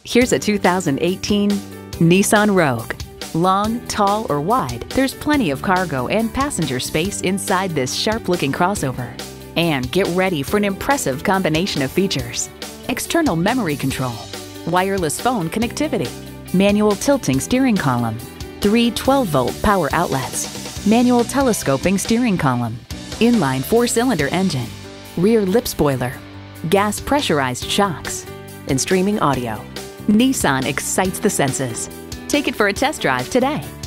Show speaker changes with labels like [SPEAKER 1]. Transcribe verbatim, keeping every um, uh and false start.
[SPEAKER 1] Here's a two thousand eighteen Nissan Rogue. Long, tall, or wide, there's plenty of cargo and passenger space inside this sharp-looking crossover. And get ready for an impressive combination of features: external memory control, wireless phone connectivity, manual tilting steering column, three twelve volt power outlets, manual telescoping steering column, inline four-cylinder engine, rear lip spoiler, gas pressurized shocks, and streaming audio. Nissan excites the senses. Take it for a test drive today.